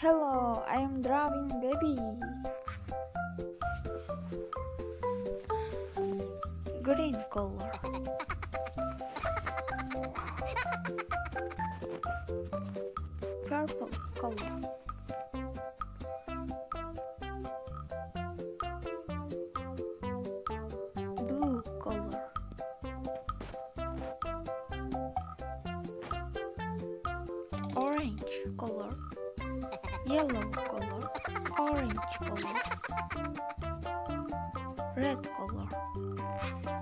Hello, I am drawing baby. Green color. Purple color. Blue color. Orange color. Yellow color. Orange color. Red color.